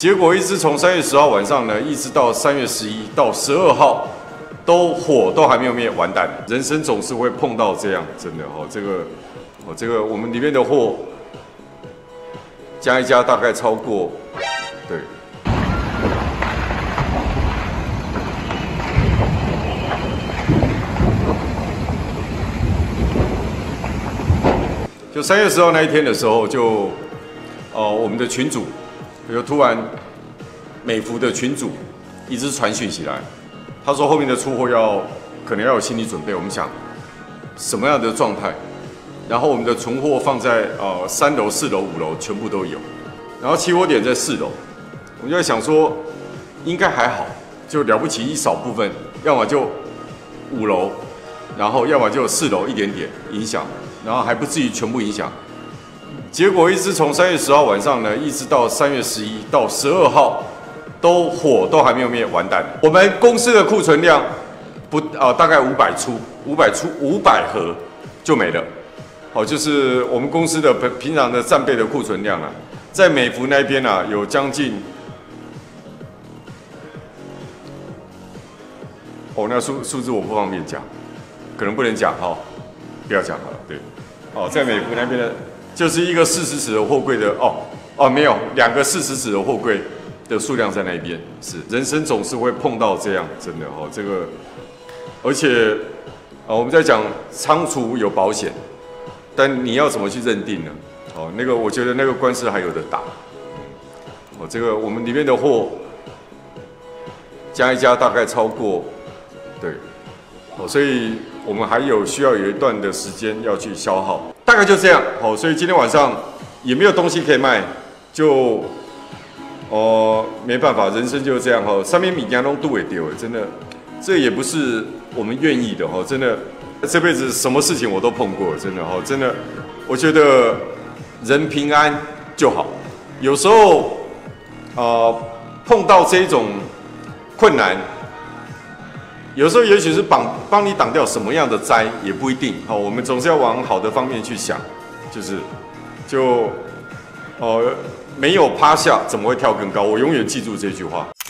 结果一直从3月10号晚上呢，一直到3月11到12号，火都还没有灭，完蛋！人生总是会碰到这样，真的哦，这个我们里面的货加一加，大概超过对。 就3月10号那一天的时候，我们的群主就突然美孚的群主一直传讯息来，他说后面的出货可能要有心理准备。我们想什么样的状态？然后我们的存货放在3楼、4楼、5楼全部都有，然后起火点在4楼，我们就在想说应该还好，就了不起一少部分，要么就5楼，然后要么就4楼一点点影响。 然后还不至于全部影响，结果一直从3月10号晚上呢，一直到3月11到12号，火都还没有灭，完蛋！我们公司的库存量大概500盒就没了，就是我们公司的平常的战备的库存量啊，在美孚那边啊有将近，那数字我不方便讲，可能不能讲哈。 不要讲好了，对，在美孚那边的，就是一个40尺的货柜的，没有2个40尺的货柜的数量在那边，是人生总是会碰到这样，真的这个，而且我们在讲仓储有保险，但你要怎么去认定呢？那个我觉得那个官司还有得打，这个我们里面的货加一加，大概超过，对，所以。 我们还需要有一段的时间要去消耗，大概就这样。所以今天晚上也没有东西可以卖，就没办法，人生就是这样上面米都度也丢，真的，这也不是我们愿意的真的，这辈子什么事情我都碰过，真的真的，我觉得人平安就好。有时候碰到这种困难。 有时候也许是帮你挡掉什么样的灾，也不一定。我们总是要往好的方面去想，没有趴下，怎么会跳更高？我永远记住这句话。